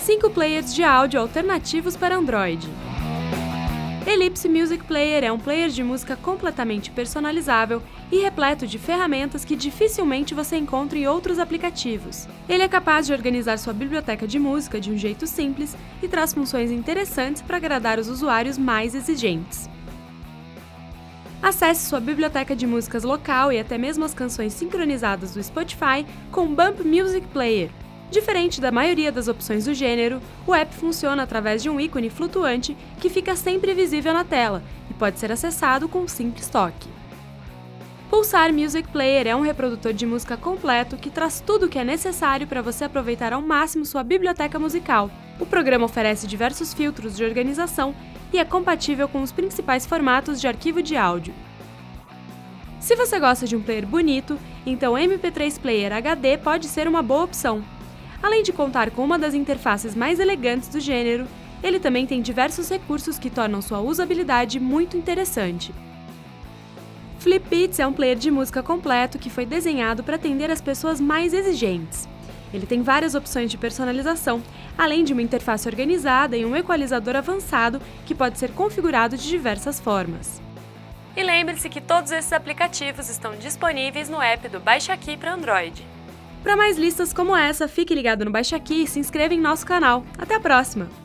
5 players de áudio alternativos para Android. Ellipse Music Player é um player de música completamente personalizável e repleto de ferramentas que dificilmente você encontra em outros aplicativos. Ele é capaz de organizar sua biblioteca de música de um jeito simples e traz funções interessantes para agradar os usuários mais exigentes. Acesse sua biblioteca de músicas local e até mesmo as canções sincronizadas do Spotify com o Bump Music Player. Diferente da maioria das opções do gênero, o app funciona através de um ícone flutuante que fica sempre visível na tela e pode ser acessado com um simples toque. Pulsar Music Player é um reprodutor de música completo que traz tudo o que é necessário para você aproveitar ao máximo sua biblioteca musical. O programa oferece diversos filtros de organização e é compatível com os principais formatos de arquivo de áudio. Se você gosta de um player bonito, então o MP3 Player HD pode ser uma boa opção. Além de contar com uma das interfaces mais elegantes do gênero, ele também tem diversos recursos que tornam sua usabilidade muito interessante. Flipbeats é um player de música completo que foi desenhado para atender as pessoas mais exigentes. Ele tem várias opções de personalização, além de uma interface organizada e um equalizador avançado que pode ser configurado de diversas formas. E lembre-se que todos esses aplicativos estão disponíveis no app do Baixa Aqui para Android. Para mais listas como essa, fique ligado no Baixa Aqui e se inscreva em nosso canal. Até a próxima!